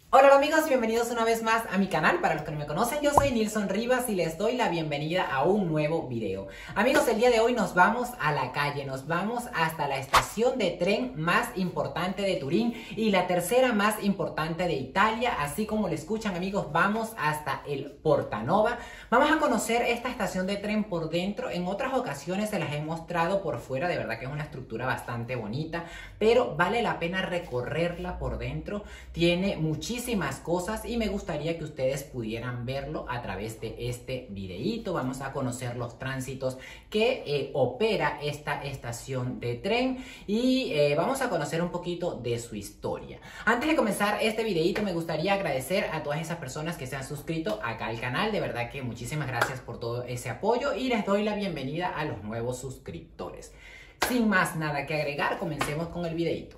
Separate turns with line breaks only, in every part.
Hola amigos, bienvenidos una vez más a mi canal. Para los que no me conocen, yo soy Nilson Rivas y les doy la bienvenida a un nuevo video. Amigos, el día de hoy nos vamos a la calle, nos vamos hasta la estación de tren más importante de Turín y la tercera más importante de Italia. Así como lo escuchan, amigos, vamos hasta el Portanova. Vamos a conocer esta estación de tren por dentro. En otras ocasiones se las he mostrado por fuera, de verdad que es una estructura bastante bonita, pero vale la pena recorrerla por dentro. Tiene muchísimas cosas y me gustaría que ustedes pudieran verlo a través de este videíto. Vamos a conocer los tránsitos que opera esta estación de tren y vamos a conocer un poquito de su historia. Antes de comenzar este videíto, me gustaría agradecer a todas esas personas que se han suscrito acá al canal. De verdad que muchísimas gracias por todo ese apoyo y les doy la bienvenida a los nuevos suscriptores. Sin más nada que agregar, comencemos con el videíto.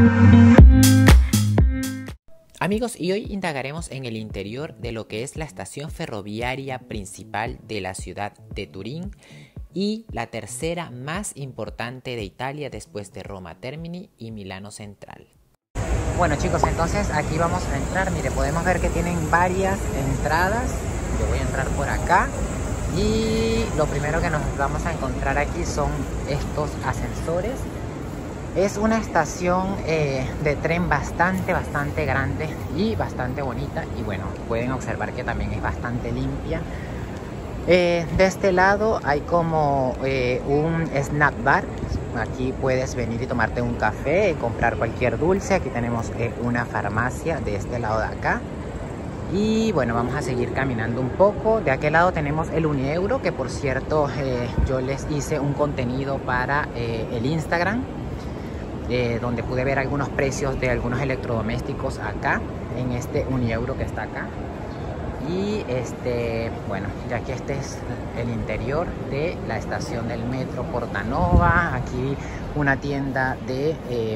Amigos, y hoy indagaremos en el interior de lo que es la estación ferroviaria principal de la ciudad de Turín y la tercera más importante de Italia después de Roma Termini y Milano Central. Bueno chicos, entonces aquí vamos a entrar. Mire, podemos ver que tienen varias entradas. Yo voy a entrar por acá y lo primero que nos vamos a encontrar aquí son estos ascensores. Es una estación de tren bastante grande y bastante bonita. Y bueno, pueden observar que también es bastante limpia. De este lado hay como un snack bar. Aquí puedes venir y tomarte un café, comprar cualquier dulce. Aquí tenemos una farmacia de este lado de acá. Y bueno, vamos a seguir caminando un poco. De aquel lado tenemos el Unieuro, que por cierto yo les hice un contenido para el Instagram. Donde pude ver algunos precios de algunos electrodomésticos acá en este Unieuro que está acá. Y bueno, ya que este es el interior de la estación del metro Portanova. Aquí una tienda de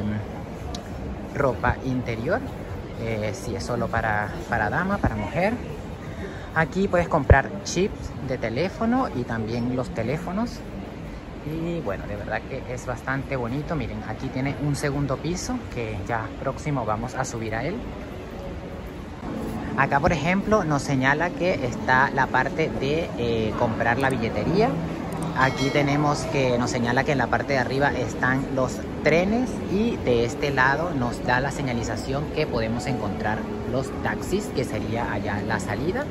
ropa interior, si es solo para dama, para mujer. Aquí puedes comprar chips de teléfono y también los teléfonos. Y bueno, de verdad que es bastante bonito. Miren, aquí tiene un segundo piso que ya próximo vamos a subir a él. Acá, por ejemplo, nos señala que está la parte de comprar la billetería. Aquí tenemos que nos señala que en la parte de arriba están los trenes y de este lado nos da la señalización que podemos encontrar los taxis, que sería allá la salida.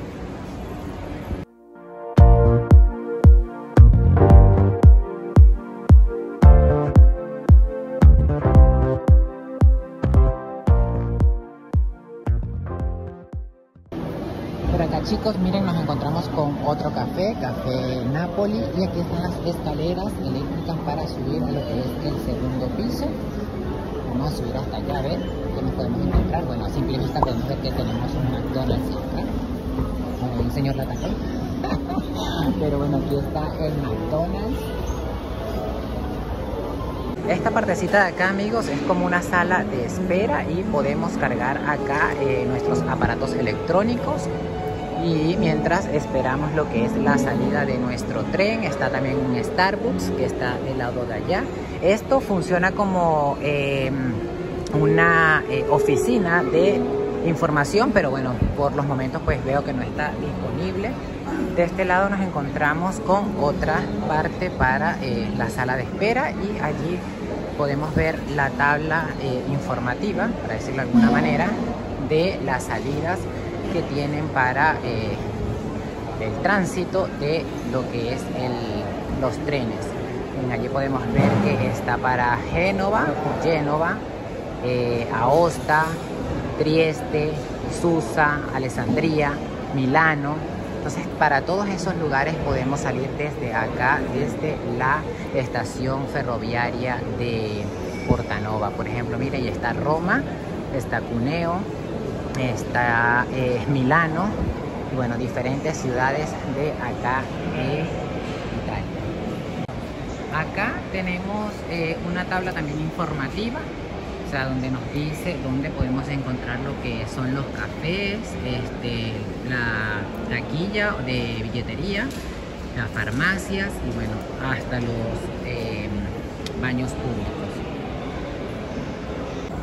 Por acá chicos, miren, nos encontramos con otro café, Café Napoli, y aquí están las escaleras eléctricas para subir a lo que es el segundo piso. Vamos a subir hasta allá a ver qué nos podemos encontrar. Bueno, a simple vista podemos ver que tenemos un McDonald's acá. Bueno, un señor la atacó. Pero bueno, aquí está el McDonald's. Esta partecita de acá, amigos, es como una sala de espera y podemos cargar acá nuestros aparatos electrónicos. Y mientras esperamos lo que es la salida de nuestro tren, está también un Starbucks que está del lado de allá. Esto funciona como una oficina de información, pero bueno, por los momentos pues veo que no está disponible. De este lado nos encontramos con otra parte para la sala de espera y allí podemos ver la tabla informativa, para decirlo de alguna manera, de las salidas que tienen para el tránsito de lo que es los trenes. Allí podemos ver que está para Génova, Aosta, Trieste, Susa, Alessandria, Milano. Entonces, para todos esos lugares podemos salir desde acá, desde la estación ferroviaria de Portanova. Por ejemplo, mire, ahí está Roma, está Cuneo, está Milano y bueno, diferentes ciudades de acá de Italia. Acá tenemos una tabla también informativa, o sea, donde nos dice dónde podemos encontrar lo que son los cafés, la taquilla de billetería, las farmacias y bueno, hasta los baños públicos.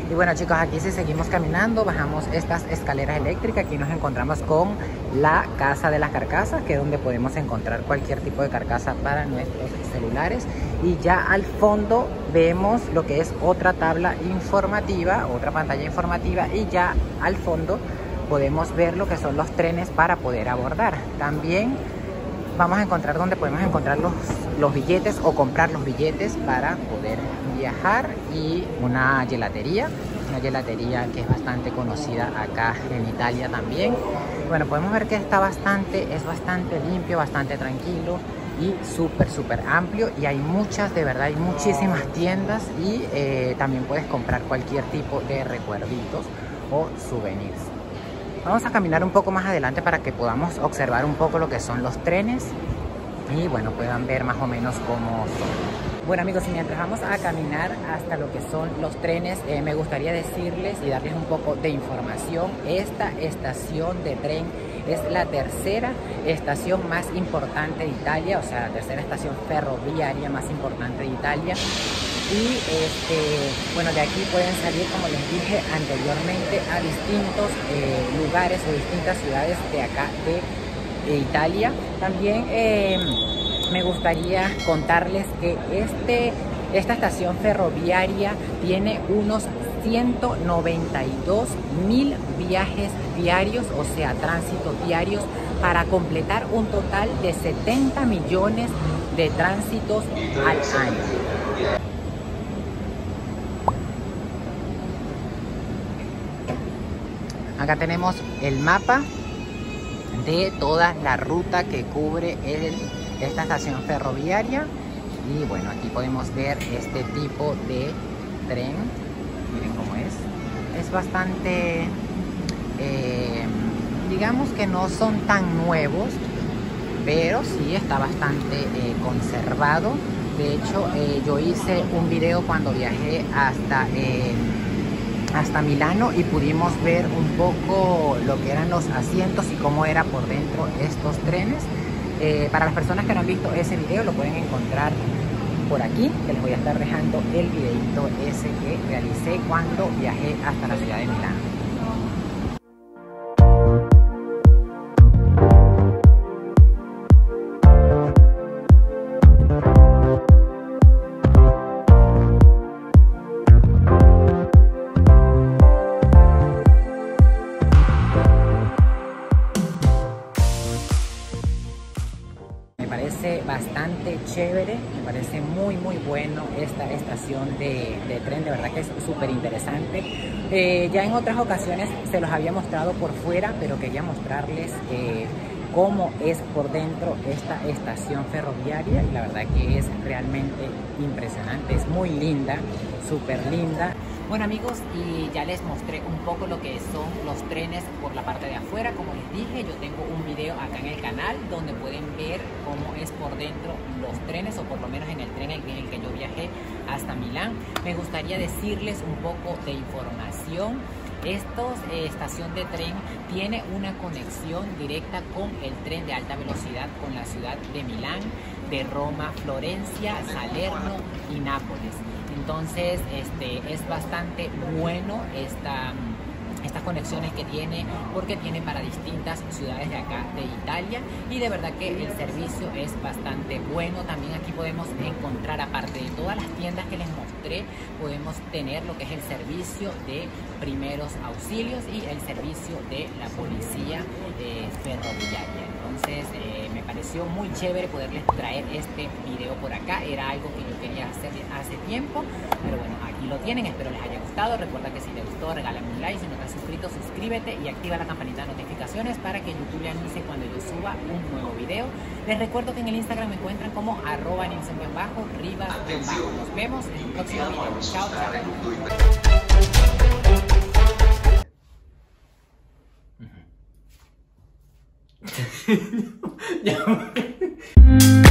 Y bueno chicos, aquí sí seguimos caminando, bajamos estas escaleras eléctricas. Aquí nos encontramos con la Casa de las Carcasas, que es donde podemos encontrar cualquier tipo de carcasa para nuestros celulares. Y ya al fondo vemos lo que es otra tabla informativa, otra pantalla informativa. Y ya al fondo podemos ver lo que son los trenes para poder abordar. También vamos a encontrar donde podemos encontrar los billetes o comprar los billetes para poder viajar, y una gelatería que es bastante conocida acá en Italia también. Bueno, podemos ver que está es bastante limpio, bastante tranquilo y súper amplio, y hay de verdad hay muchísimas tiendas, y también puedes comprar cualquier tipo de recuerditos o souvenirs. Vamos a caminar un poco más adelante para que podamos observar un poco lo que son los trenes y bueno, puedan ver más o menos cómo son. Bueno amigos, y mientras vamos a caminar hasta lo que son los trenes, me gustaría decirles y darles un poco de información. Esta estación de tren es la tercera estación más importante de Italia, o sea, la tercera estación ferroviaria más importante de Italia. Y bueno, de aquí pueden salir, como les dije anteriormente, a distintos lugares o distintas ciudades de acá de Italia. También me gustaría contarles que esta estación ferroviaria tiene unos 192.000 viajes diarios, o sea, tránsitos diarios, para completar un total de 70 millones de tránsitos al año. Acá tenemos el mapa de toda la ruta que cubre esta estación ferroviaria. Y bueno, aquí podemos ver este tipo de tren. Miren cómo es. Es bastante, digamos que no son tan nuevos, pero sí está bastante conservado. De hecho, yo hice un video cuando viajé hasta Milano, y pudimos ver un poco lo que eran los asientos y cómo era por dentro estos trenes. Para las personas que no han visto ese video, lo pueden encontrar por aquí, que les voy a estar dejando el videito ese que realicé cuando viajé hasta la ciudad de Milano. Me parece bastante chévere, me parece muy bueno esta estación de tren, de verdad que es súper interesante. Ya en otras ocasiones se los había mostrado por fuera, pero quería mostrarles cómo es por dentro esta estación ferroviaria, y la verdad que es realmente impresionante, es muy linda, súper linda. Bueno amigos, y ya les mostré un poco lo que son los trenes por la parte de afuera. Como les dije, yo tengo un video acá en el canal donde pueden ver cómo es por dentro los trenes, o por lo menos en el tren en el que yo viajé hasta Milán. Me gustaría decirles un poco de información. Esta estación de tren tiene una conexión directa con el tren de alta velocidad con la ciudad de Milán, de Roma, Florencia, Salerno y Nápoles. Entonces es bastante bueno estas conexiones que tiene, porque tiene para distintas ciudades de acá de Italia, y de verdad que el servicio es bastante bueno. También aquí podemos encontrar, aparte de todas las tiendas que les mostré, podemos tener lo que es el servicio de primeros auxilios y el servicio de la policía ferroviaria. Entonces me pareció muy chévere poderles traer este video por acá. Era algo que yo quería hacer hace tiempo, pero bueno, aquí lo tienen. Espero les haya gustado. Recuerda que si te gustó, regálame un like. Si no te has suscrito, suscríbete y activa la campanita de notificaciones para que YouTube le anuncie cuando yo suba un nuevo video. Les recuerdo que en el Instagram me encuentran como @Nilson_Rivas_. Nos vemos en un próximo video. Chao, chao.